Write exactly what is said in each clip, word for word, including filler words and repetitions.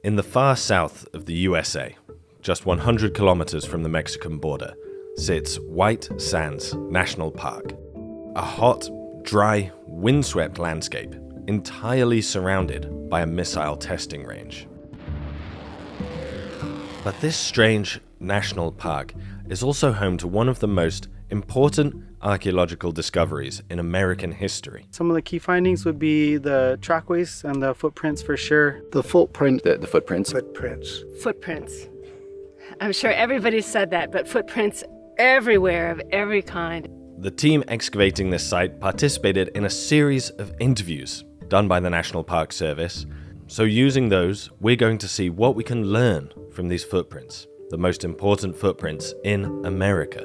In the far south of the U S A, just one hundred kilometers from the Mexican border, sits White Sands National Park. A hot, dry, windswept landscape entirely surrounded by a missile testing range. But this strange national park is also home to one of the most important archaeological discoveries in American history. Some of the key findings would be the trackways and the footprints for sure. The footprint, the, the footprints. Footprints. Footprints. I'm sure everybody said that, but footprints everywhere of every kind. The team excavating this site participated in a series of interviews done by the National Park Service. So using those, we're going to see what we can learn from these footprints, the most important footprints in America.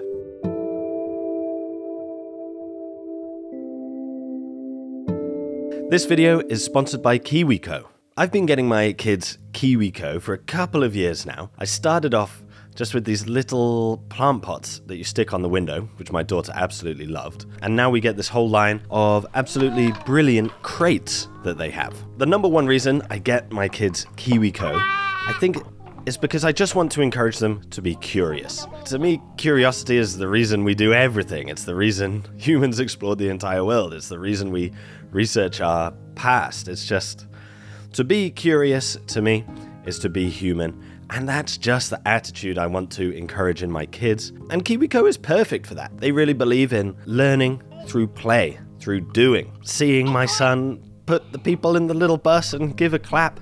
This video is sponsored by Kiwico. I've been getting my kids Kiwico for a couple of years now. I started off just with these little plant pots that you stick on the window, which my daughter absolutely loved. And now we get this whole line of absolutely brilliant crates that they have. The number one reason I get my kids Kiwico, I think, is because I just want to encourage them to be curious. To me, curiosity is the reason we do everything. It's the reason humans explored the entire world. It's the reason we research our past. It's just, to be curious, to me, is to be human. And that's just the attitude I want to encourage in my kids. And Kiwico is perfect for that. They really believe in learning through play, through doing. Seeing my son put the people in the little bus and give a clap.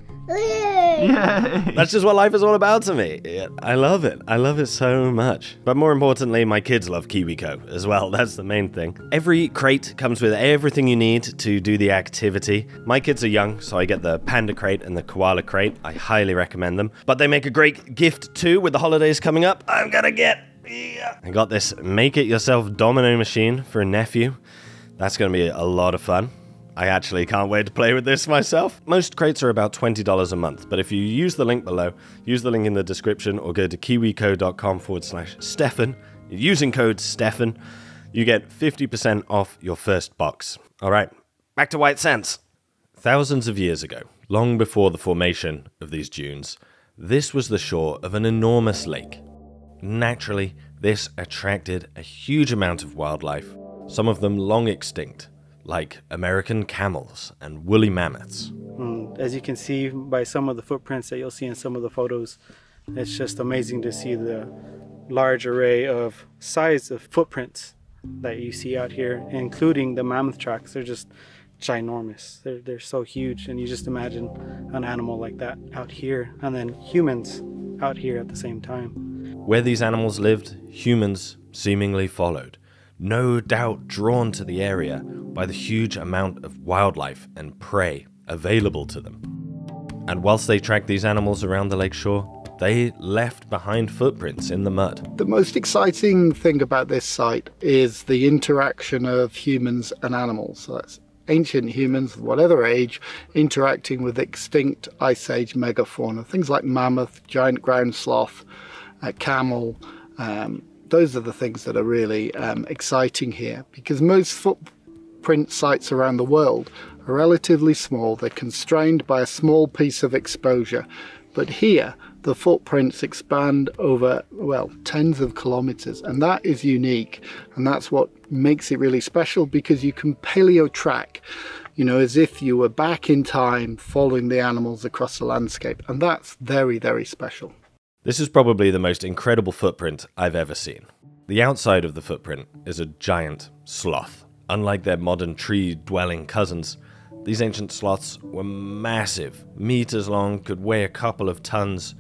That's just what life is all about to me. I love it. I love it so much. But more importantly, my kids love Kiwico as well. That's the main thing. Every crate comes with everything you need to do the activity. My kids are young, so I get the panda crate and the koala crate. I highly recommend them. But they make a great gift too with the holidays coming up. I'm gonna get... Yeah. I got this make-it-yourself domino machine for a nephew. That's gonna be a lot of fun. I actually can't wait to play with this myself. Most crates are about twenty dollars a month, but if you use the link below, use the link in the description or go to kiwico.com forward slash Stefan, using code Stefan, you get fifty percent off your first box. All right, back to White Sands. Thousands of years ago, long before the formation of these dunes, this was the shore of an enormous lake. Naturally, this attracted a huge amount of wildlife, some of them long extinct, like American camels and woolly mammoths. As you can see by some of the footprints that you'll see in some of the photos, it's just amazing to see the large array of size of footprints that you see out here, including the mammoth tracks. They're just ginormous. They're, they're so huge, and you just imagine an animal like that out here, and then humans out here at the same time. Where these animals lived, humans seemingly followed, no doubt drawn to the area by the huge amount of wildlife and prey available to them. And whilst they tracked these animals around the lake shore, they left behind footprints in the mud. The most exciting thing about this site is the interaction of humans and animals. So that's ancient humans of whatever age interacting with extinct Ice Age megafauna, things like mammoth, giant ground sloth, uh, camel. Um, those are the things that are really um, exciting here, because most footprint sites around the world are relatively small. They're constrained by a small piece of exposure. But here, the footprints expand over, well, tens of kilometers, and that is unique. And that's what makes it really special, because you can paleo track, you know, as if you were back in time following the animals across the landscape. And that's very, very special. This is probably the most incredible footprint I've ever seen. The outside of the footprint is a giant sloth. Unlike their modern tree-dwelling cousins, these ancient sloths were massive, meters long, could weigh a couple of tons,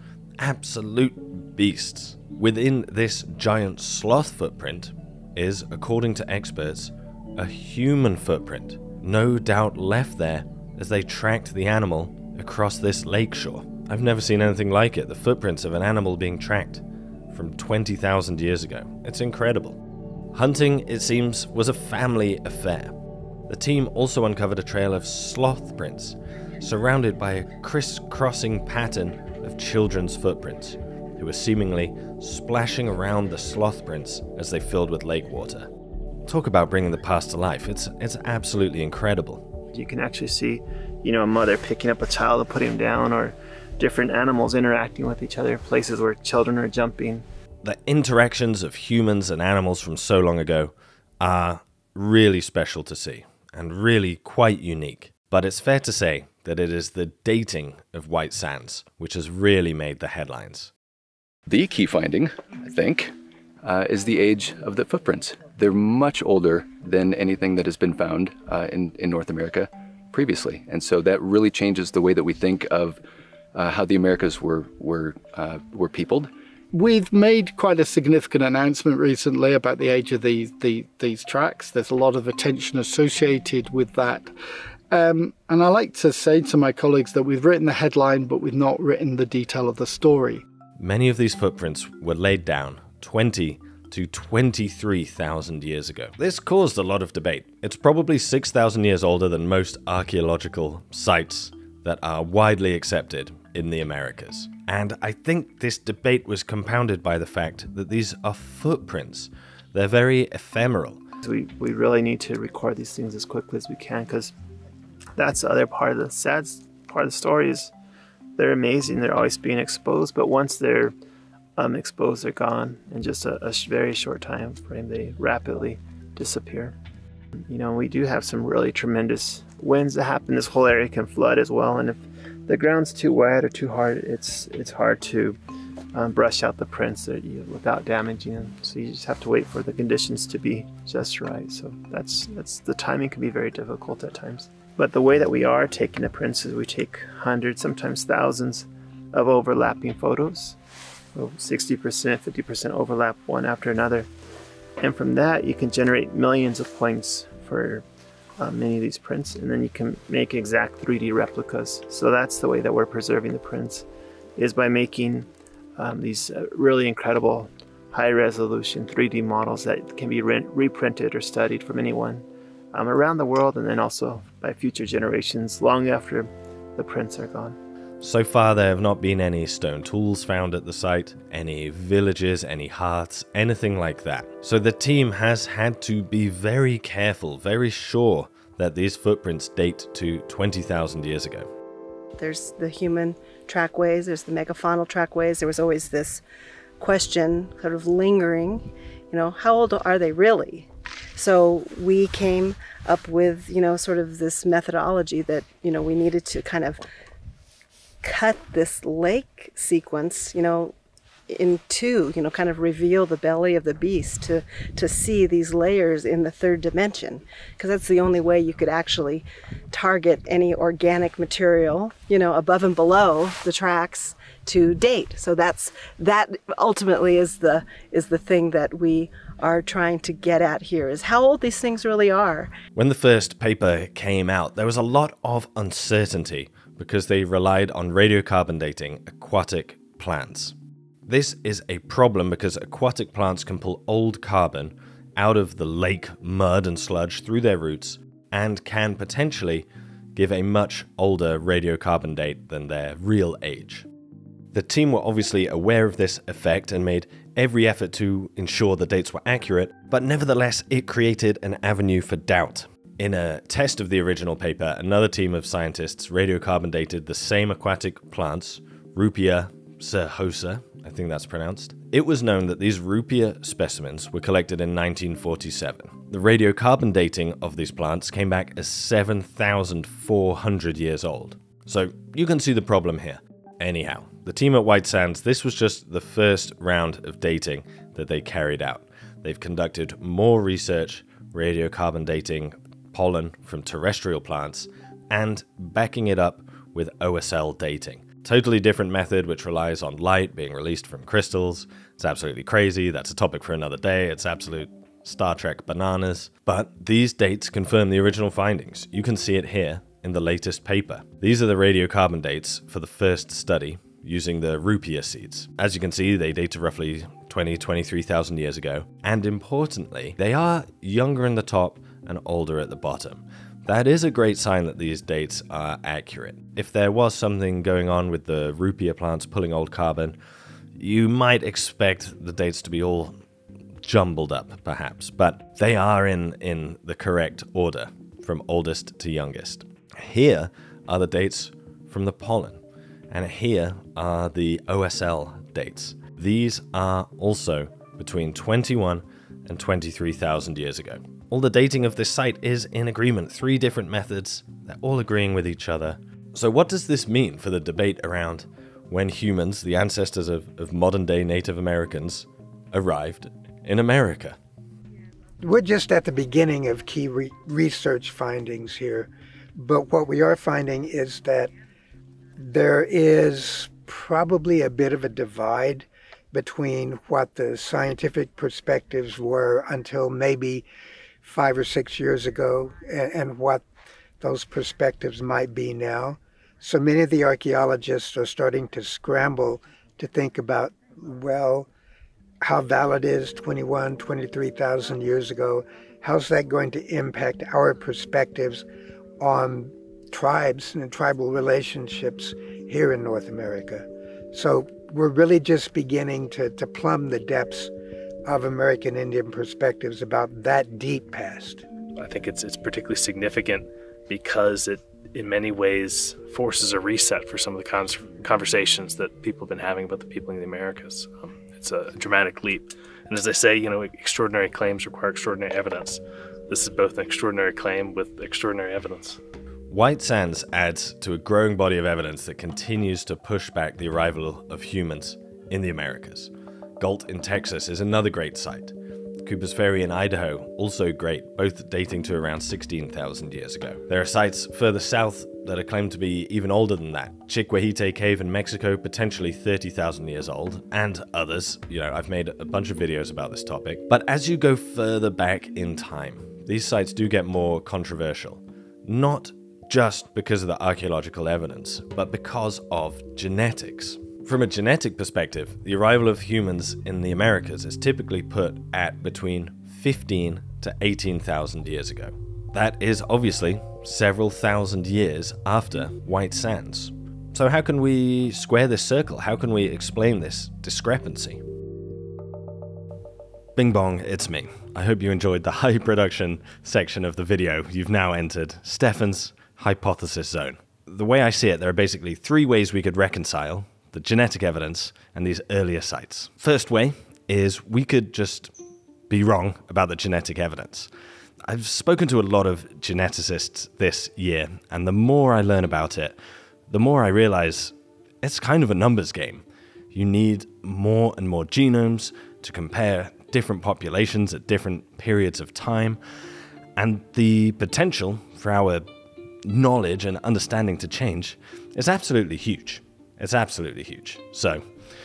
absolute beasts. Within this giant sloth footprint is, according to experts, a human footprint, no doubt left there as they tracked the animal across this lakeshore. I've never seen anything like it, the footprints of an animal being tracked from twenty thousand years ago. It's incredible. Hunting, it seems, was a family affair. The team also uncovered a trail of sloth prints, surrounded by a crisscrossing pattern of children's footprints, who were seemingly splashing around the sloth prints as they filled with lake water. Talk about bringing the past to life. It's, it's absolutely incredible. You can actually see, you know, a mother picking up a child and putting him down, or different animals interacting with each other, places where children are jumping. The interactions of humans and animals from so long ago are really special to see and really quite unique. But it's fair to say that it is the dating of White Sands which has really made the headlines. The key finding, I think, uh, is the age of the footprints. They're much older than anything that has been found uh, in, in North America previously. And so that really changes the way that we think of uh, how the Americas were, were, uh, were peopled. We've made quite a significant announcement recently about the age of these, the, these tracks. There's a lot of attention associated with that. Um, and I like to say to my colleagues that we've written the headline, but we've not written the detail of the story. Many of these footprints were laid down twenty to twenty-three thousand years ago. This caused a lot of debate. It's probably six thousand years older than most archaeological sites that are widely accepted in the Americas. And I think this debate was compounded by the fact that these are footprints. They're very ephemeral. So we, we really need to record these things as quickly as we can, because that's the other part of the sad part of the story is they're amazing. They're always being exposed, but once they're um, exposed, they're gone. In just a, a very short time frame, they rapidly disappear. You know, we do have some really tremendous winds that happen. This whole area can flood as well, and if the ground's too wet or too hard, it's it's hard to um, brush out the prints that you, without damaging them. So you just have to wait for the conditions to be just right. So that's that's the timing can be very difficult at times. But the way that we are taking the prints is we take hundreds, sometimes thousands of overlapping photos. So sixty percent, fifty percent overlap one after another. And from that, you can generate millions of points for uh, many of these prints. And then you can make exact three D replicas. So that's the way that we're preserving the prints, is by making um, these uh, really incredible high resolution three D models that can be re reprinted or studied from anyone Um, around the world, and then also by future generations long after the prints are gone. So far, there have not been any stone tools found at the site, any villages, any hearths, anything like that. So the team has had to be very careful, very sure that these footprints date to twenty thousand years ago. There's the human trackways, there's the megafaunal trackways. There was always this question sort of lingering, you know, how old are they really? So we came up with, you know, sort of this methodology that, you know, we needed to kind of cut this lake sequence, you know, in two, you know, kind of reveal the belly of the beast to, to see these layers in the third dimension. Because that's the only way you could actually target any organic material, you know, above and below the tracks to date. So that's, that ultimately is the, is the thing that we are trying to get at here, is how old these things really are. When the first paper came out, there was a lot of uncertainty because they relied on radiocarbon dating aquatic plants. This is a problem because aquatic plants can pull old carbon out of the lake mud and sludge through their roots and can potentially give a much older radiocarbon date than their real age. The team were obviously aware of this effect and made every effort to ensure the dates were accurate, but nevertheless it created an avenue for doubt. In a test of the original paper, another team of scientists radiocarbon dated the same aquatic plants, Rupia cercosa, I think that's pronounced. It was known that these Rupia specimens were collected in nineteen forty-seven. The radiocarbon dating of these plants came back as seven thousand four hundred years old. So you can see the problem here. Anyhow, the team at White Sands, this was just the first round of dating that they carried out. They've conducted more research, radiocarbon dating pollen from terrestrial plants, and backing it up with O S L dating. Totally different method which relies on light being released from crystals. It's absolutely crazy. That's a topic for another day. It's absolute Star Trek bananas. But these dates confirm the original findings. You can see it here in the latest paper. These are the radiocarbon dates for the first study using the Rupia seeds. As you can see, they date to roughly twenty, twenty-three thousand years ago. And importantly, they are younger in the top and older at the bottom. That is a great sign that these dates are accurate. If there was something going on with the Rupia plants pulling old carbon, you might expect the dates to be all jumbled up, perhaps, but they are in, in the correct order, from oldest to youngest. Here are the dates from the pollen, And here are the O S L dates. These are also between twenty-one and twenty-three thousand years ago. All the dating of this site is in agreement. Three different methods, they're all agreeing with each other. So what does this mean for the debate around when humans, the ancestors of, of modern-day Native Americans, arrived in America? We're just at the beginning of key re research findings here, but what we are finding is that there is probably a bit of a divide between what the scientific perspectives were until maybe five or six years ago and, and what those perspectives might be now. So many of the archaeologists are starting to scramble to think about, well, how valid is twenty-one, twenty-three thousand years ago? How's that going to impact our perspectives on tribes and tribal relationships here in North America? So we're really just beginning to, to plumb the depths of American Indian perspectives about that deep past. I think it's it's particularly significant because it, in many ways, forces a reset for some of the con conversations that people have been having about the people in the Americas. Um, it's a dramatic leap. And as I say, you know, extraordinary claims require extraordinary evidence. This is both an extraordinary claim with extraordinary evidence. White sands adds to a growing body of evidence that continues to push back the arrival of humans in the Americas. Galt in Texas is another great site. Cooper's Ferry in Idaho, also great, both dating to around sixteen thousand years ago. There are sites further south that are claimed to be even older than that. Chiquahite Cave in Mexico, potentially thirty thousand years old, and others. You know, I've made a bunch of videos about this topic. But as you go further back in time, these sites do get more controversial. Not just because of the archaeological evidence, but because of genetics. From a genetic perspective, the arrival of humans in the Americas is typically put at between fifteen to eighteen thousand years ago. That is obviously several thousand years after White Sands. So how can we square this circle? How can we explain this discrepancy? Bing bong, it's me. I hope you enjoyed the high production section of the video. You've now entered Stefan's hypothesis zone. The way I see it, there are basically three ways we could reconcile the genetic evidence and these earlier sites. First way is we could just be wrong about the genetic evidence. I've spoken to a lot of geneticists this year, and the more I learn about it, the more I realize it's kind of a numbers game. You need more and more genomes to compare different populations at different periods of time, and the potential for our knowledge and understanding to change is absolutely huge. It's absolutely huge. So,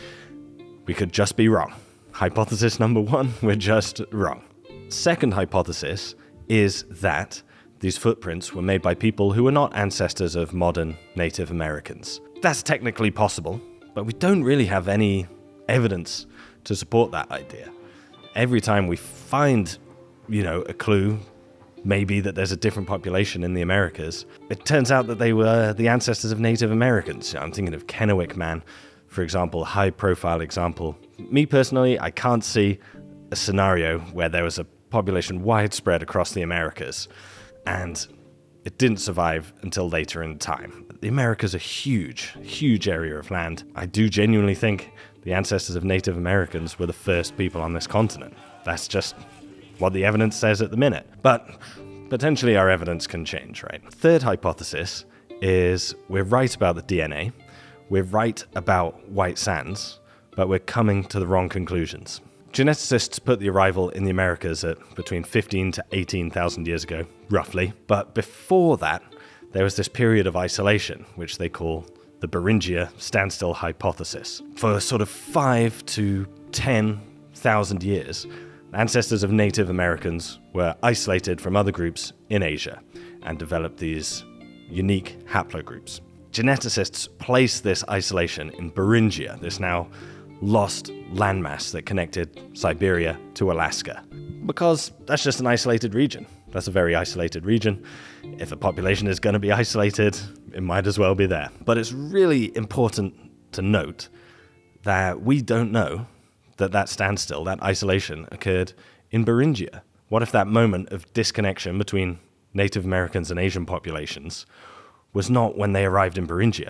we could just be wrong. Hypothesis number one, we're just wrong. Second hypothesis is that these footprints were made by people who were not ancestors of modern Native Americans. That's technically possible, but we don't really have any evidence to support that idea. Every time we find, you know, a clue, maybe that there's a different population in the Americas, it turns out that they were the ancestors of Native Americans. I'm thinking of Kennewick Man, for example, high-profile example. Me personally, I can't see a scenario where there was a population widespread across the Americas, and it didn't survive until later in time. The Americas are huge, huge area of land. I do genuinely think the ancestors of Native Americans were the first people on this continent. That's just what the evidence says at the minute. But potentially our evidence can change, right? Third hypothesis is we're right about the D N A, we're right about White Sands, but we're coming to the wrong conclusions. Geneticists put the arrival in the Americas at between fifteen to eighteen thousand years ago, roughly. But before that, there was this period of isolation, which they call the Beringia standstill hypothesis. For sort of five to ten thousand years, ancestors of Native Americans were isolated from other groups in Asia and developed these unique haplogroups. Geneticists place this isolation in Beringia, this now lost landmass that connected Siberia to Alaska, because that's just an isolated region. That's a very isolated region. If a population is going to be isolated, it might as well be there. But it's really important to note that we don't know that that standstill, that isolation, occurred in Beringia. What if that moment of disconnection between Native Americans and Asian populations was not when they arrived in Beringia,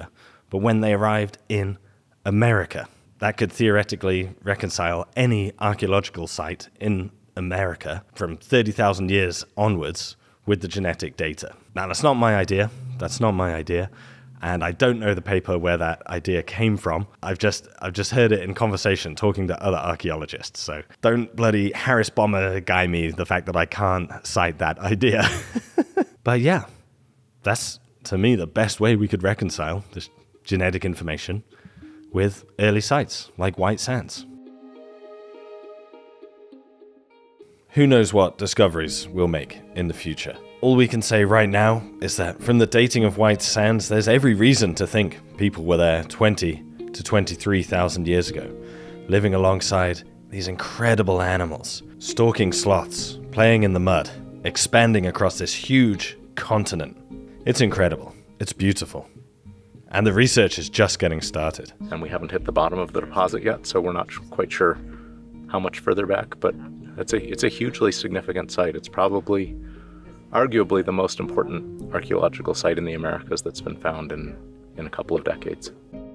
but when they arrived in America. That could theoretically reconcile any archaeological site in America from thirty thousand years onwards with the genetic data. Now, that's not my idea. That's not my idea. And I don't know the paper where that idea came from. I've just I've just heard it in conversation talking to other archaeologists. So don't bloody Harris Bomber guy me the fact that I can't cite that idea. But yeah, that's, to me, the best way we could reconcile this genetic information with early sites like White Sands. Who knows what discoveries we'll make in the future? All we can say right now is that from the dating of White Sands, there's every reason to think people were there twenty to twenty-three thousand years ago, living alongside these incredible animals, stalking sloths, playing in the mud, expanding across this huge continent. It's incredible. It's beautiful. And the research is just getting started. And we haven't hit the bottom of the deposit yet, so we're not quite sure how much further back, but it's a, it's a hugely significant site. It's probably, arguably, the most important archaeological site in the Americas that's been found in, in a couple of decades.